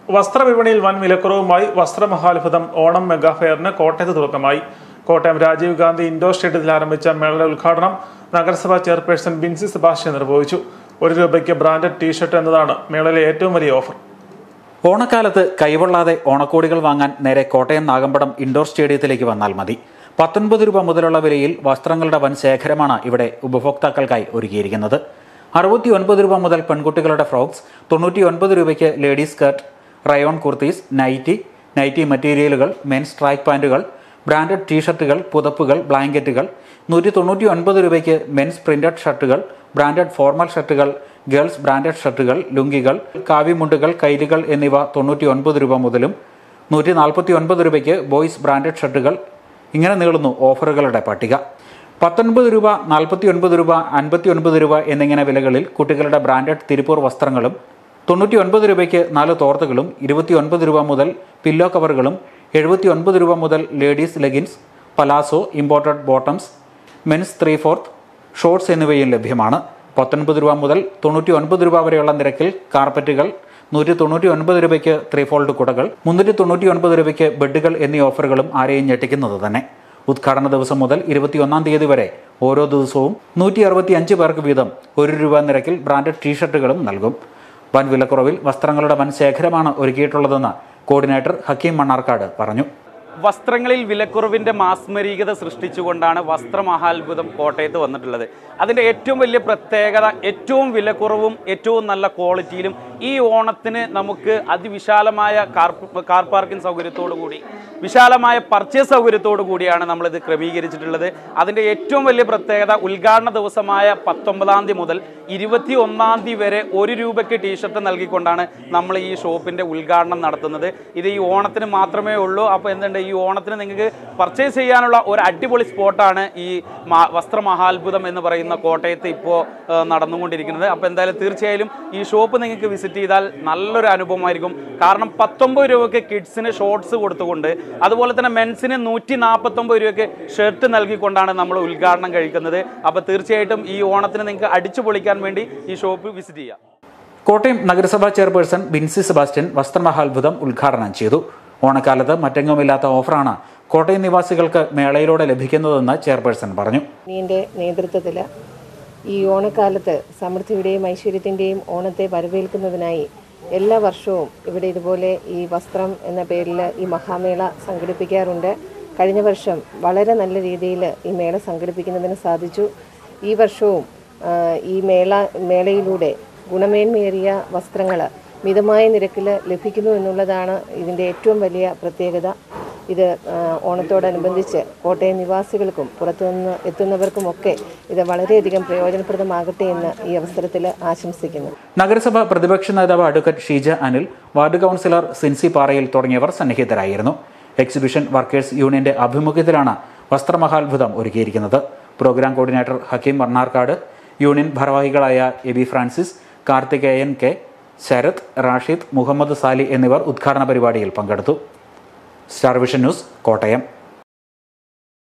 വസ്ത്രവിപണിയിൽ വൻ വിലക്കുറവുമായി വസ്ത്രമഹാത്ഭുതം ഓണം മെഗാ ഫെയറിന് കോട്ടയത്ത് തുടക്കമായി. കോട്ടയം രാജീവ് ഗാന്ധി ഇൻഡോർ സ്റ്റേഡിയത്തിൽ ആരംഭിച്ച മേളയുടെ ഉദ്ഘാടനം നഗരസഭാ ചെയർപേഴ്സൺ ബിൻസി സെബാസ്റ്റ്യൻ നിർവഹിച്ചു. ₹1 ബ്രാൻഡഡ് ടീഷർട്ട് എന്നതാണ് മേളയിലെ ഏറ്റവും വലിയ ഓഫർ. ഓണക്കാലത്ത് കൈവള്ളാതെ ഓണക്കോടികൾ വാങ്ങാൻ നേരെ കോട്ടയം നാഗമ്പടം ഇൻഡോർ സ്റ്റേഡിയത്തിലേക്ക് വന്നാൽ മതി. ₹19 മുതലുള്ള വിലയിൽ വസ്ത്രങ്ങളുടെ വൻ ശേഖരമാണ് ഇവിടെ ഉപഭോക്താക്കൾക്കായി ഒരുക്കിയിരിക്കുന്നത്. ₹69 മുതൽ പെൺകുട്ടികളുടെ frocks, ₹99 ladies skirt, rayon kurtis, nighty മെറ്റീരിയലുകൾ, മെൻസ് ട്രാക്ക് പാൻറ്റുകൾ, ബ്രാൻഡഡ് ടീഷർട്ടുകൾ, പുതപ്പുകൾ, ബ്ലാങ്കറ്റുകൾ, ₹199 മെൻസ് പ്രിന്റഡ് ഷർട്ടുകൾ, ബ്രാൻഡഡ് ഫോർമൽ ഷർട്ടുകൾ, ഗേൾസ് ബ്രാൻഡഡ് ഷർട്ടുകൾ, ലുങ്കികൾ, കാവിമുണ്ടുകൾ, കൈലികൾ എന്നിവ ₹99 മുതലും ₹149 ബോയ്സ് ബ്രാൻഡഡ് ഷർട്ടുകൾ. ഇങ്ങനെ നീളുന്നു ഓഫറുകളുടെ പട്ടിക. ₹19, ₹49, ₹59 എന്നിങ്ങനെ വിലകളിൽ കുട്ടികളുടെ ബ്രാൻഡഡ് തിരുപ്പൂർ വസ്ത്രങ്ങളും, ₹99 4 തോർത്തുകളും, ₹29 മുതൽ പില്ലോ കവറുകളും, ₹79 മുതൽ ladies leggings, palazzo, imported bottoms, men's 3/4 shorts എന്നിവയും ലഭ്യമാണ്. ₹19 മുതൽ ₹99 വരെയുള്ള നിരക്കിൽ കാർപ്പറ്റുകൾ, ₹199 3/4 കുടകൾ, ₹399 ബെഡുകൾ എന്നീ ഓഫറുകളും ആരെയും ഞെട്ടിക്കുന്നത് തന്നെ. ഉദ്ഘാടന ദിവസം മുതൽ 21-ാം തീയതി വരെ ഓരോ ദിവസവും 165 പേർക്ക് വീതം ₹1 നിരക്കിൽ ബ്രാൻഡഡ് ടീഷർട്ടുകളും നൽകും. വൻ വിലക്കുറവിൽ വസ്ത്രങ്ങളുടെ വൻ ശേഖരമാണ് ഒരുക്കിയിട്ടുള്ളതെന്ന് കോർഡിനേറ്റർ ഹക്കീം മണ്ണാർക്കാട് പറഞ്ഞു. വസ്ത്രങ്ങളിൽ വിലക്കുറവിൻ്റെ മാസ്മരീകത സൃഷ്ടിച്ചുകൊണ്ടാണ് വസ്ത്രമഹാത്ഭുതം കോട്ടയത്ത് വന്നിട്ടുള്ളത്. അതിൻ്റെ ഏറ്റവും വലിയ പ്രത്യേകത ഏറ്റവും വിലക്കുറവും ഏറ്റവും നല്ല ക്വാളിറ്റിയിലും ഈ ഓണത്തിന് നമുക്ക് അതിവിശാലമായ കാർ പാർക്കിംഗ് സൗകര്യത്തോടു കൂടി വിശാലമായ പർച്ചേസ് സൗകര്യത്തോടു കൂടിയാണ് നമ്മളിത് ക്രമീകരിച്ചിട്ടുള്ളത്. അതിൻ്റെ ഏറ്റവും വലിയ പ്രത്യേകത ഉദ്ഘാടന ദിവസമായ 19-ാം തീയതി മുതൽ 21-ാം തീയതി വരെ ₹1 ടീഷർട്ട് നൽകിക്കൊണ്ടാണ് നമ്മൾ ഈ ഷോപ്പിൻ്റെ ഉദ്ഘാടനം നടത്തുന്നത്. ഇത് ഈ ഓണത്തിന് മാത്രമേ ഉള്ളൂ. അപ്പോൾ എന്തുണ്ട്, ഈ ഓണത്തിന് നിങ്ങൾക്ക് പർച്ചേസ് ചെയ്യാനുള്ള ഒരു അടിപൊളി സ്പോട്ടാണ് ഈ വസ്ത്രമഹാത്ഭുതം എന്ന് പറയുന്ന കോട്ടയത്ത് ഇപ്പോൾ നടന്നുകൊണ്ടിരിക്കുന്നത്. അപ്പോൾ എന്തായാലും തീർച്ചയായും ഈ ഷോപ്പ് നിങ്ങൾക്ക് വിസിറ്റ് ചെയ്താൽ നല്ലൊരു അനുഭവമായിരിക്കും. കാരണം ₹19 കിഡ്സിന് ഷോർട്സ് കൊടുത്തുകൊണ്ട്, അതുപോലെ തന്നെ മെൻസിന് ₹149 ഷർട്ട് നൽകിക്കൊണ്ടാണ് നമ്മൾ ഉദ്ഘാടനം കഴിക്കുന്നത്. അപ്പോൾ തീർച്ചയായിട്ടും ഈ ഓണത്തിന് നിങ്ങൾക്ക് അടിച്ചു പൊളിക്കാൻ വേണ്ടി ഈ ഷോപ്പ് വിസിറ്റ് ചെയ്യാം. കോട്ടയം നഗരസഭാ ചെയർപേഴ്സൺ ബിൻസി സെബാസ്റ്റ്യൻ വസ്ത്രമഹാത്ഭുതം ഉദ്ഘാടനം ചെയ്തു. ഓണക്കാലത്ത് മറ്റെങ്ങുമില്ലാത്ത ഓഫറാണ് കോട്ടയം നിവാസികൾക്ക് മേളയിലൂടെ ലഭിക്കുന്നതെന്ന് ചെയർപേഴ്സൺ പറഞ്ഞു. ഇതിൻ്റെ നേതൃത്വത്തിൽ ഈ ഓണക്കാലത്ത് സമൃദ്ധിയുടെയും ഐശ്വര്യത്തിൻ്റെയും ഓണത്തെ വരവേൽക്കുന്നതിനായി എല്ലാ വർഷവും ഇവിടെ ഇതുപോലെ ഈ വസ്ത്രം എന്ന പേരിൽ ഈ മഹാമേള സംഘടിപ്പിക്കാറുണ്ട്. കഴിഞ്ഞ വർഷം വളരെ നല്ല രീതിയിൽ ഈ മേള സംഘടിപ്പിക്കുന്നതിന് സാധിച്ചു. ഈ വർഷവും ഈ മേളയിലൂടെ ഗുണമേന്മയേറിയ വസ്ത്രങ്ങൾ മിതമായ നിരക്കിൽ ലഭിക്കുന്നു എന്നുള്ളതാണ് ഇതിൻ്റെ ഏറ്റവും വലിയ പ്രത്യേകത. ഇത് ഓണത്തോടനുബന്ധിച്ച് കോട്ടയം നിവാസികൾക്കും പുറത്തുനിന്ന് എത്തുന്നവർക്കുമൊക്കെ ഇത് വളരെയധികം പ്രയോജനപ്രദമാകട്ടെ എന്ന് ഈ അവസരത്തിൽ ആശംസിക്കുന്നു. നഗരസഭ പ്രതിപക്ഷ നേതാവ് advocate Sheeja Anil, ward councillor Sincy Parayil തുടങ്ങിയവർ സന്നിഹിതരായിരുന്നു. എക്സിബിഷൻ വർക്കേഴ്സ് യൂണിയന്റെ ആഭിമുഖ്യത്തിലാണ് വസ്ത്രമഹാത്ഭുതം ഒരുക്കിയിരിക്കുന്നത്. Programme coordinator Hakeem Mannarkkad, union ഭാരവാഹികളായ എബി ഫ്രാൻസിസ്, കാർത്തികേയൻ കെ, ശരത്, റാഷിദ്, മുഹമ്മദ് സാലി എന്നിവർ ഉദ്ഘാടന പരിപാടിയിൽ പങ്കെടുത്തു. Star Vision News, Kottayam.